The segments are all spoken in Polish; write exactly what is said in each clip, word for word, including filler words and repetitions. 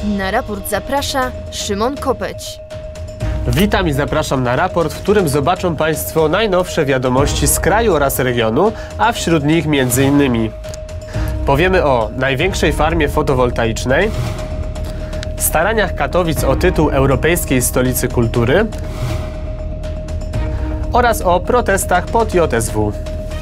Na raport zaprasza Szymon Kopeć. Witam i zapraszam na raport, w którym zobaczą Państwo najnowsze wiadomości z kraju oraz regionu, a wśród nich między innymi powiemy o największej farmie fotowoltaicznej, staraniach Katowic o tytuł Europejskiej Stolicy Kultury oraz o protestach pod J S W.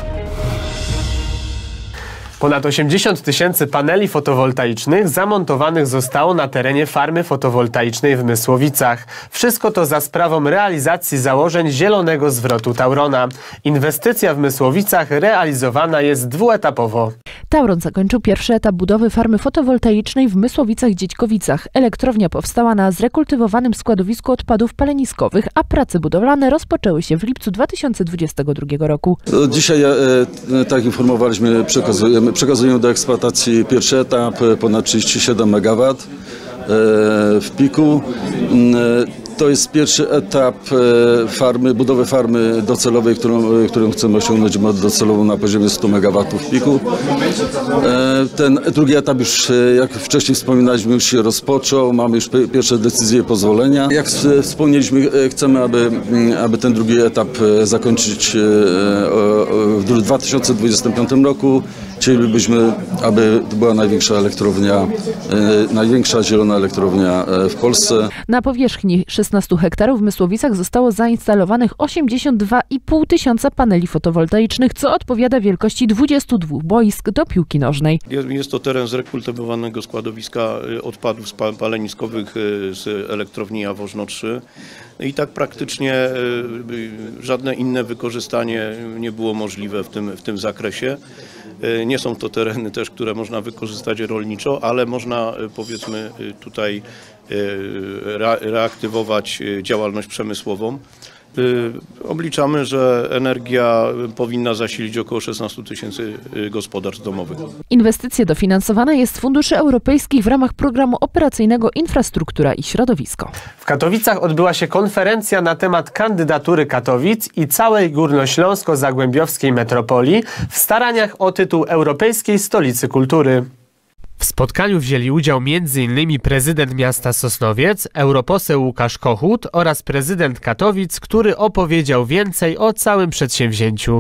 Ponad osiemdziesiąt tysięcy paneli fotowoltaicznych zamontowanych zostało na terenie farmy fotowoltaicznej w Mysłowicach. Wszystko to za sprawą realizacji założeń zielonego zwrotu Taurona. Inwestycja w Mysłowicach realizowana jest dwuetapowo. Tauron zakończył pierwszy etap budowy farmy fotowoltaicznej w Mysłowicach-Dziećkowicach. Elektrownia powstała na zrekultywowanym składowisku odpadów paleniskowych, a prace budowlane rozpoczęły się w lipcu dwa tysiące dwudziestego drugiego roku. Dzisiaj, e, tak informowaliśmy, przekazujemy, przekazujemy do eksploatacji pierwszy etap, ponad trzydzieści siedem megawatów e, w piku. E, To jest pierwszy etap farmy, budowy farmy docelowej, którą, którą chcemy osiągnąć docelową na poziomie stu megawatów w piku. Ten drugi etap już, jak wcześniej wspominaliśmy, już się rozpoczął. Mamy już pierwsze decyzje i pozwolenia. Jak wspomnieliśmy, chcemy, aby, aby ten drugi etap zakończyć w dwa tysiące dwudziestym piątym roku. Chcielibyśmy, aby to była największa elektrownia, największa zielona elektrownia w Polsce. Na powierzchni szesnastu hektarów w Mysłowicach zostało zainstalowanych osiemdziesiąt dwa i pół tysiąca paneli fotowoltaicznych, co odpowiada wielkości dwudziestu dwóch boisk do piłki nożnej. Jest to teren zrekultywowanego składowiska odpadów paleniskowych z elektrowni Jaworzno trzy. I tak praktycznie żadne inne wykorzystanie nie było możliwe w tym, w tym zakresie. Nie są to tereny też, które można wykorzystać rolniczo, ale można, powiedzmy, tutaj reaktywować działalność przemysłową. Obliczamy, że energia powinna zasilić około szesnastu tysięcy gospodarstw domowych. Inwestycja dofinansowana jest z funduszy europejskich w ramach programu operacyjnego Infrastruktura i Środowisko. W Katowicach odbyła się konferencja na temat kandydatury Katowic i całej górnośląsko-zagłębiowskiej metropolii w staraniach o tytuł Europejskiej Stolicy Kultury. W spotkaniu wzięli udział między innymi prezydent miasta Sosnowiec, europoseł Łukasz Kochut oraz prezydent Katowic, który opowiedział więcej o całym przedsięwzięciu.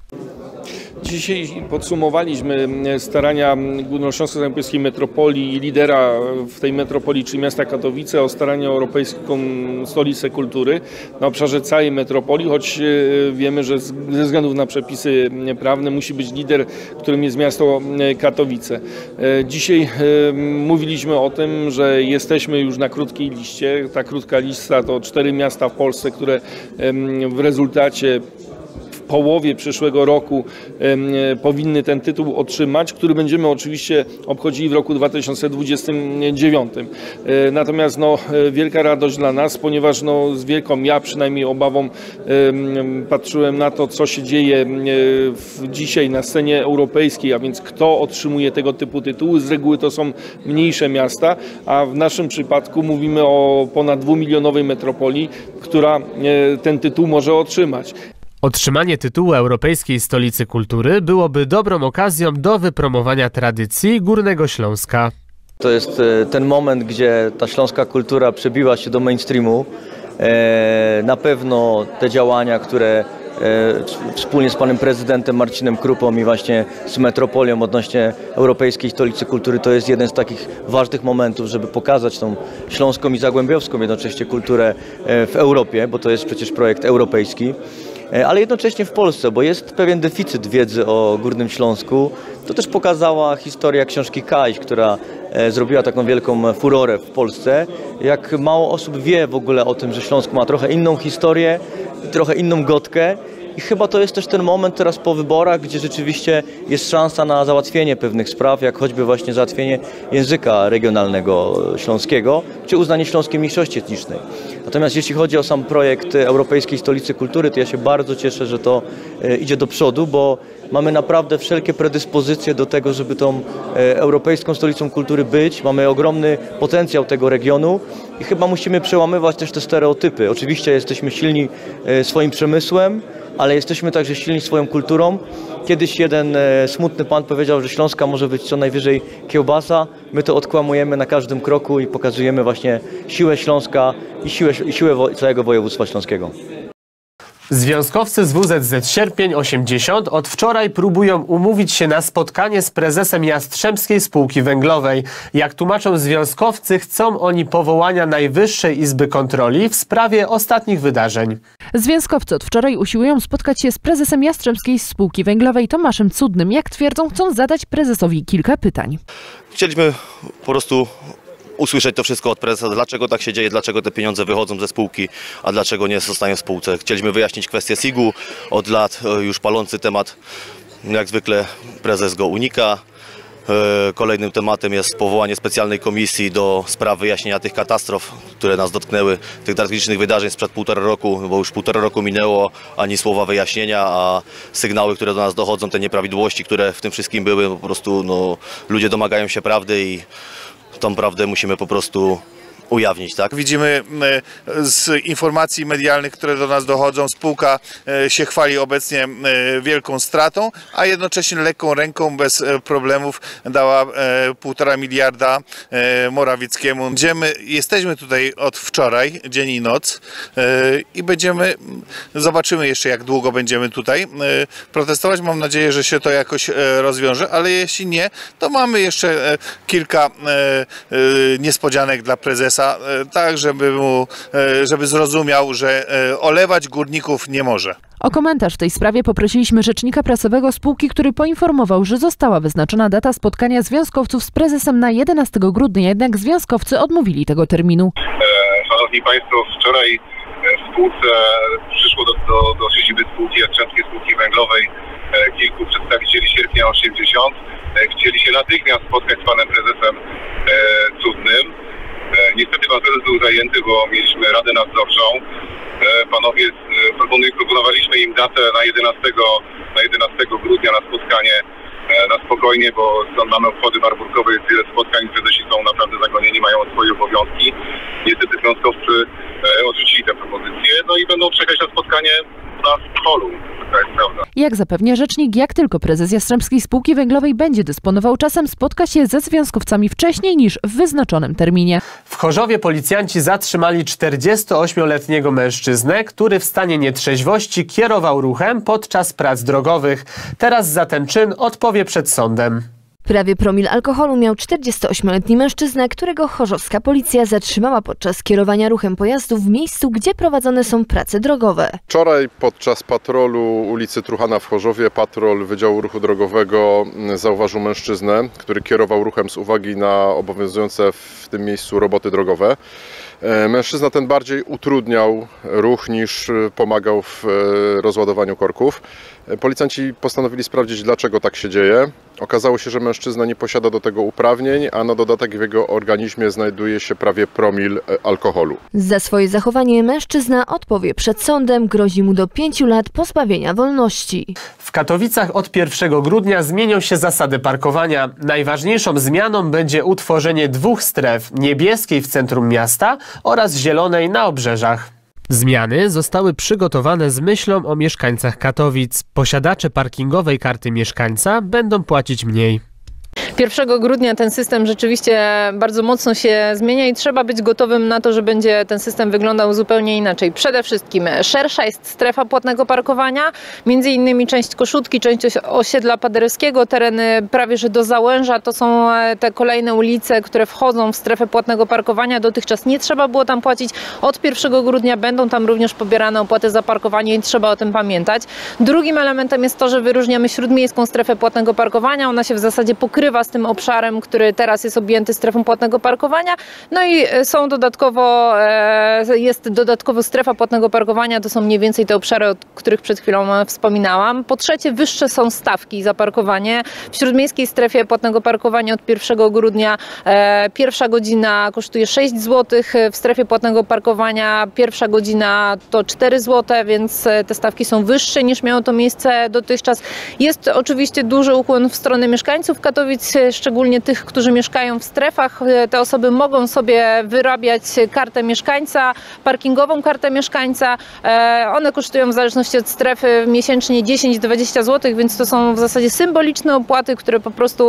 Dzisiaj podsumowaliśmy starania Górnośląsko-Zagłębiowskiej metropolii i lidera w tej metropolii, czyli miasta Katowice, o starania o Europejską Stolicę Kultury na obszarze całej metropolii, choć wiemy, że ze względu na przepisy prawne musi być lider, którym jest miasto Katowice. Dzisiaj mówiliśmy o tym, że jesteśmy już na krótkiej liście. Ta krótka lista to cztery miasta w Polsce, które w rezultacie w połowie przyszłego roku e, powinny ten tytuł otrzymać, który będziemy oczywiście obchodzili w roku dwa tysiące dwudziestym dziewiątym. E, natomiast no, wielka radość dla nas, ponieważ no, z wielką ja przynajmniej obawą e, patrzyłem na to, co się dzieje e, w, dzisiaj na scenie europejskiej, a więc kto otrzymuje tego typu tytuły. Z reguły to są mniejsze miasta, a w naszym przypadku mówimy o ponad dwumilionowej metropolii, która e, ten tytuł może otrzymać. Otrzymanie tytułu Europejskiej Stolicy Kultury byłoby dobrą okazją do wypromowania tradycji Górnego Śląska. To jest ten moment, gdzie ta śląska kultura przebiła się do mainstreamu. Na pewno te działania, które wspólnie z panem prezydentem Marcinem Krupą i właśnie z metropolią odnośnie Europejskiej Stolicy Kultury, to jest jeden z takich ważnych momentów, żeby pokazać tą śląską i zagłębiowską jednocześnie kulturę w Europie, bo to jest przecież projekt europejski. Ale jednocześnie w Polsce, bo jest pewien deficyt wiedzy o Górnym Śląsku. To też pokazała historia książki Kaiś, która zrobiła taką wielką furorę w Polsce. Jak mało osób wie w ogóle o tym, że Śląsk ma trochę inną historię, trochę inną gotkę. I chyba to jest też ten moment teraz po wyborach, gdzie rzeczywiście jest szansa na załatwienie pewnych spraw, jak choćby właśnie załatwienie języka regionalnego śląskiego, czy uznanie śląskiej mniejszości etnicznej. Natomiast jeśli chodzi o sam projekt Europejskiej Stolicy Kultury, to ja się bardzo cieszę, że to idzie do przodu, bo mamy naprawdę wszelkie predyspozycje do tego, żeby tą Europejską Stolicą Kultury być. Mamy ogromny potencjał tego regionu i chyba musimy przełamywać też te stereotypy. Oczywiście jesteśmy silni swoim przemysłem, ale jesteśmy także silni swoją kulturą. Kiedyś jeden e, smutny pan powiedział, że Śląska może być co najwyżej kiełbasa. My to odkłamujemy na każdym kroku i pokazujemy właśnie siłę Śląska i siłę, i siłę wo- całego województwa śląskiego. Związkowcy z W Z Z Sierpień osiemdziesiąt od wczoraj próbują umówić się na spotkanie z prezesem Jastrzębskiej Spółki Węglowej. Jak tłumaczą związkowcy, chcą oni powołania Najwyższej Izby Kontroli w sprawie ostatnich wydarzeń. Związkowcy od wczoraj usiłują spotkać się z prezesem Jastrzębskiej Spółki Węglowej Tomaszem Cudnym. Jak twierdzą, chcą zadać prezesowi kilka pytań. Chcieliśmy po prostu usłyszeć to wszystko od prezesa, dlaczego tak się dzieje, dlaczego te pieniądze wychodzą ze spółki, a dlaczego nie zostają w spółce. Chcieliśmy wyjaśnić kwestię S I G-u, od lat już palący temat, jak zwykle prezes go unika. Kolejnym tematem jest powołanie specjalnej komisji do spraw wyjaśnienia tych katastrof, które nas dotknęły, tych tragicznych wydarzeń sprzed półtora roku, bo już półtora roku minęło, ani słowa wyjaśnienia, a sygnały, które do nas dochodzą, te nieprawidłowości, które w tym wszystkim były, po prostu no, ludzie domagają się prawdy i tą prawdę musimy po prostu ujawnić, tak? Widzimy z informacji medialnych, które do nas dochodzą, spółka się chwali obecnie wielką stratą, a jednocześnie lekką ręką, bez problemów dała półtora miliarda Morawieckiemu. Będziemy, jesteśmy tutaj od wczoraj, dzień i noc, i będziemy, zobaczymy jeszcze, jak długo będziemy tutaj protestować. Mam nadzieję, że się to jakoś rozwiąże, ale jeśli nie, to mamy jeszcze kilka niespodzianek dla prezesa, tak żeby, mu, żeby zrozumiał, że olewać górników nie może. O komentarz w tej sprawie poprosiliśmy rzecznika prasowego spółki, który poinformował, że została wyznaczona data spotkania związkowców z prezesem na jedenastego grudnia, jednak związkowcy odmówili tego terminu. Szanowni Państwo, wczoraj w spółce przyszło do, do, do siedziby spółki Jastrzębskiej Spółki Węglowej kilku przedstawicieli Sierpnia osiemdziesiąt. Chcieli się natychmiast spotkać z panem prezesem Cudnym. Niestety pan prezes był zajęty, bo mieliśmy Radę Nadzorczą. Panowie proponowaliśmy im datę na jedenastego, na jedenastego grudnia na spotkanie na spokojnie, bo mamy obchody barburkowe, jest wiele spotkań, prezesi są naprawdę zagonieni, mają swoje obowiązki. Niestety związkowcy odrzucili tę propozycję, no i będą czekać na spotkanie na holu. Taka jest prawda. Jak zapewnia rzecznik, jak tylko prezes Jastrzębskiej Spółki Węglowej będzie dysponował czasem, spotka się ze związkowcami wcześniej niż w wyznaczonym terminie. W Chorzowie policjanci zatrzymali czterdziestoośmioletniego mężczyznę, który w stanie nietrzeźwości kierował ruchem podczas prac drogowych. Teraz za ten czyn odpowie przed sądem. Prawie promil alkoholu miał czterdziestoośmioletni mężczyzna, którego chorzowska policja zatrzymała podczas kierowania ruchem pojazdu w miejscu, gdzie prowadzone są prace drogowe. Wczoraj podczas patrolu ulicy Truchana w Chorzowie patrol Wydziału Ruchu Drogowego zauważył mężczyznę, który kierował ruchem z uwagi na obowiązujące w tym miejscu roboty drogowe. Mężczyzna ten bardziej utrudniał ruch niż pomagał w rozładowaniu korków. Policjanci postanowili sprawdzić, dlaczego tak się dzieje. Okazało się, że mężczyzna nie posiada do tego uprawnień, a na dodatek w jego organizmie znajduje się prawie promil alkoholu. Za swoje zachowanie mężczyzna odpowie przed sądem, grozi mu do pięciu lat pozbawienia wolności. W Katowicach od pierwszego grudnia zmienią się zasady parkowania. Najważniejszą zmianą będzie utworzenie dwóch stref, niebieskiej w centrum miasta oraz zielonej na obrzeżach. Zmiany zostały przygotowane z myślą o mieszkańcach Katowic. Posiadacze parkingowej karty mieszkańca będą płacić mniej. pierwszego grudnia ten system rzeczywiście bardzo mocno się zmienia i trzeba być gotowym na to, że będzie ten system wyglądał zupełnie inaczej. Przede wszystkim szersza jest strefa płatnego parkowania, między innymi część Koszutki, część osiedla Paderewskiego, tereny prawie że do Załęża. To są te kolejne ulice, które wchodzą w strefę płatnego parkowania. Dotychczas nie trzeba było tam płacić. Od pierwszego grudnia będą tam również pobierane opłaty za parkowanie i trzeba o tym pamiętać. Drugim elementem jest to, że wyróżniamy śródmiejską strefę płatnego parkowania. Ona się w zasadzie pokrywa z tym obszarem, który teraz jest objęty strefą płatnego parkowania. No i są dodatkowo, jest dodatkowo strefa płatnego parkowania, to są mniej więcej te obszary, o których przed chwilą wspominałam. Po trzecie, wyższe są stawki za parkowanie. W śródmiejskiej strefie płatnego parkowania od pierwszego grudnia pierwsza godzina kosztuje sześć złotych, w strefie płatnego parkowania pierwsza godzina to cztery złote, więc te stawki są wyższe niż miało to miejsce dotychczas. Jest oczywiście duży ukłon w stronę mieszkańców Katowic. szczególnie tych, którzy mieszkają w strefach. Te osoby mogą sobie wyrabiać kartę mieszkańca, parkingową kartę mieszkańca. One kosztują w zależności od strefy miesięcznie dziesięć do dwudziestu złotych, więc to są w zasadzie symboliczne opłaty, które po prostu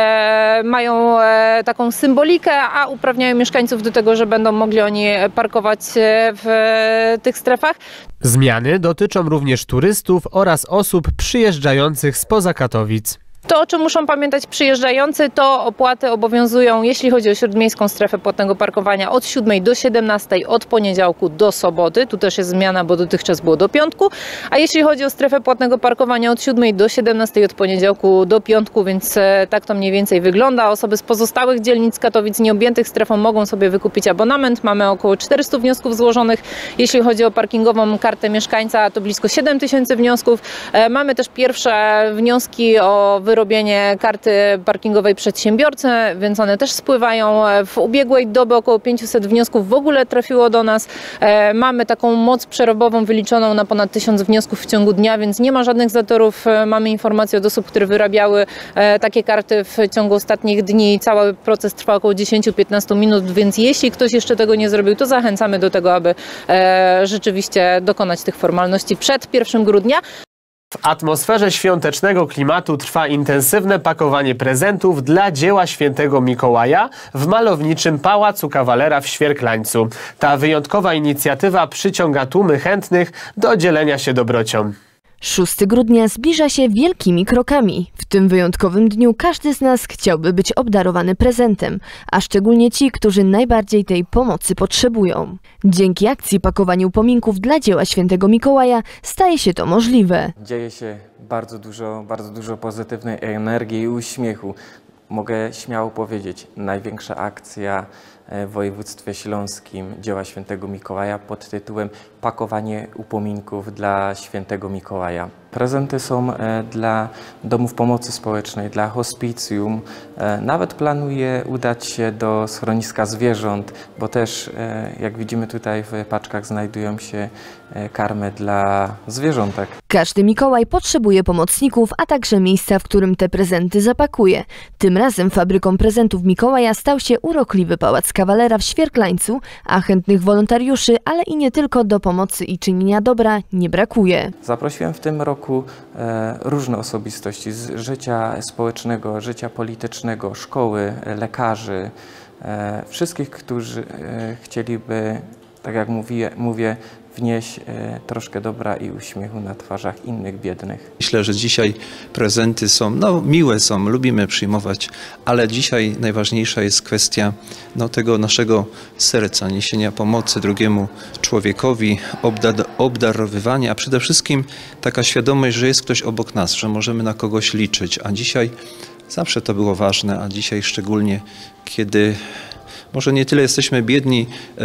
mają taką symbolikę, a uprawniają mieszkańców do tego, że będą mogli oni parkować w tych strefach. Zmiany dotyczą również turystów oraz osób przyjeżdżających spoza Katowic. To, o czym muszą pamiętać przyjeżdżający, to opłaty obowiązują, jeśli chodzi o śródmiejską strefę płatnego parkowania, od siódmej do siedemnastej, od poniedziałku do soboty. Tu też jest zmiana, bo dotychczas było do piątku. A jeśli chodzi o strefę płatnego parkowania, od siódmej do siedemnastej, od poniedziałku do piątku, więc tak to mniej więcej wygląda. Osoby z pozostałych dzielnic Katowic nieobjętych strefą mogą sobie wykupić abonament. Mamy około czterystu wniosków złożonych. Jeśli chodzi o parkingową kartę mieszkańca, to blisko siedem tysięcy wniosków. Mamy też pierwsze wnioski o wyrobienie karty parkingowej przedsiębiorcy, więc one też spływają. W ubiegłej doby około pięćset wniosków w ogóle trafiło do nas. Mamy taką moc przerobową wyliczoną na ponad tysiąc wniosków w ciągu dnia, więc nie ma żadnych zatorów. Mamy informacje od osób, które wyrabiały takie karty w ciągu ostatnich dni. Cały proces trwa około dziesięć do piętnastu minut, więc jeśli ktoś jeszcze tego nie zrobił, to zachęcamy do tego, aby rzeczywiście dokonać tych formalności przed pierwszego grudnia. W atmosferze świątecznego klimatu trwa intensywne pakowanie prezentów dla dzieła świętego Mikołaja w malowniczym Pałacu Kawalera w Świerklańcu. Ta wyjątkowa inicjatywa przyciąga tłumy chętnych do dzielenia się dobrocią. szóstego grudnia zbliża się wielkimi krokami. W tym wyjątkowym dniu każdy z nas chciałby być obdarowany prezentem, a szczególnie ci, którzy najbardziej tej pomocy potrzebują. Dzięki akcji pakowania upominków dla dzieła świętego Mikołaja staje się to możliwe. Dzieje się bardzo dużo, bardzo dużo pozytywnej energii i uśmiechu. Mogę śmiało powiedzieć, największa akcja w województwie śląskim dzieła świętego Mikołaja pod tytułem Pakowanie upominków dla świętego Mikołaja. Prezenty są dla domów pomocy społecznej, dla hospicjum. Nawet planuję udać się do schroniska zwierząt, bo też, jak widzimy tutaj w paczkach, znajdują się karmy dla zwierzątek. Każdy Mikołaj potrzebuje pomocników, a także miejsca, w którym te prezenty zapakuje. Tym razem fabryką prezentów Mikołaja stał się urokliwy Pałac Kawalera w Świerklańcu, a chętnych wolontariuszy, ale i nie tylko, do pomocy i czynienia dobra nie brakuje. Zaprosiłem w tym roku e, różne osobistości z życia społecznego, życia politycznego, szkoły, lekarzy, e, wszystkich, którzy e, chcieliby, tak jak mówię, mówię wnieść e, troszkę dobra i uśmiechu na twarzach innych biednych. Myślę, że dzisiaj prezenty są, no miłe są, lubimy przyjmować, ale dzisiaj najważniejsza jest kwestia no, tego naszego serca, niesienia pomocy drugiemu człowiekowi, obda- obdarowywania, a przede wszystkim taka świadomość, że jest ktoś obok nas, że możemy na kogoś liczyć, a dzisiaj zawsze to było ważne, a dzisiaj szczególnie, kiedy może nie tyle jesteśmy biedni y,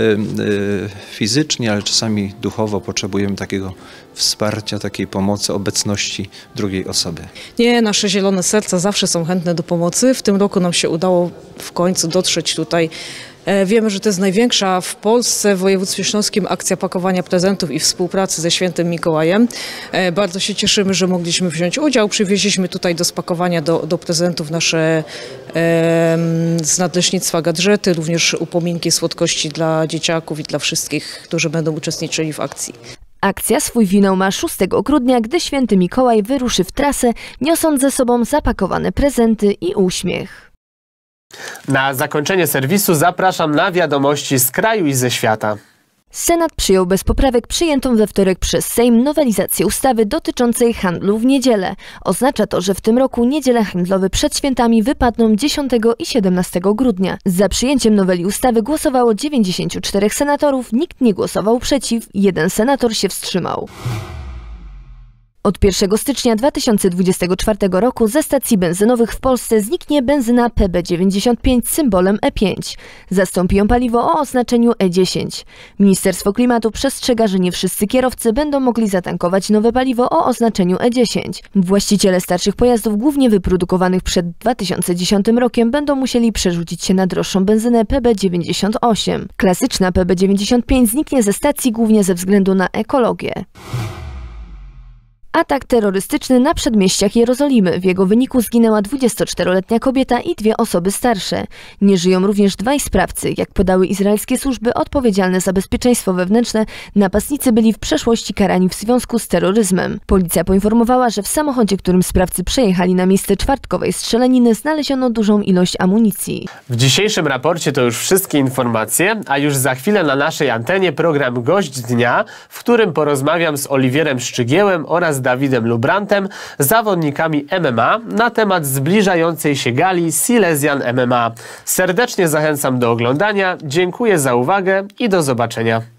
y, fizycznie, ale czasami duchowo potrzebujemy takiego wsparcia, takiej pomocy, obecności drugiej osoby. Nie, nasze zielone serca zawsze są chętne do pomocy. W tym roku nam się udało w końcu dotrzeć tutaj. Wiemy, że to jest największa w Polsce, w województwie śląskim akcja pakowania prezentów i współpracy ze świętym Mikołajem. Bardzo się cieszymy, że mogliśmy wziąć udział. Przywieźliśmy tutaj do spakowania do, do prezentów nasze e, z nadleśnictwa gadżety, również upominki, słodkości dla dzieciaków i dla wszystkich, którzy będą uczestniczyli w akcji. Akcja swój finał ma szóstego grudnia, gdy święty Mikołaj wyruszy w trasę, niosąc ze sobą zapakowane prezenty i uśmiech. Na zakończenie serwisu zapraszam na wiadomości z kraju i ze świata. Senat przyjął bez poprawek przyjętą we wtorek przez Sejm nowelizację ustawy dotyczącej handlu w niedzielę. Oznacza to, że w tym roku niedziele handlowe przed świętami wypadną dziesiątego i siedemnastego grudnia. Za przyjęciem noweli ustawy głosowało dziewięćdziesięciu czterech senatorów, nikt nie głosował przeciw, jeden senator się wstrzymał. Od pierwszego stycznia dwa tysiące dwudziestego czwartego roku ze stacji benzynowych w Polsce zniknie benzyna P B dziewięćdziesiąt pięć z symbolem E pięć. Zastąpi ją paliwo o oznaczeniu E dziesięć. Ministerstwo Klimatu przestrzega, że nie wszyscy kierowcy będą mogli zatankować nowe paliwo o oznaczeniu E dziesięć. Właściciele starszych pojazdów, głównie wyprodukowanych przed dwa tysiące dziesiątym rokiem, będą musieli przerzucić się na droższą benzynę P B dziewięćdziesiąt osiem. Klasyczna P B dziewięćdziesiąt pięć zniknie ze stacji głównie ze względu na ekologię. Atak terrorystyczny na przedmieściach Jerozolimy. W jego wyniku zginęła dwudziestoczteroletnia kobieta i dwie osoby starsze. Nie żyją również dwaj sprawcy. Jak podały izraelskie służby odpowiedzialne za bezpieczeństwo wewnętrzne, napastnicy byli w przeszłości karani w związku z terroryzmem. Policja poinformowała, że w samochodzie, którym sprawcy przejechali na miejsce czwartkowej strzelaniny, znaleziono dużą ilość amunicji. W dzisiejszym raporcie to już wszystkie informacje, a już za chwilę na naszej antenie program Gość Dnia, w którym porozmawiam z Oliwierem Szczygiełem oraz Dawidem Lubrantem, zawodnikami M M A, na temat zbliżającej się gali Silesian M M A. Serdecznie zachęcam do oglądania, dziękuję za uwagę i do zobaczenia.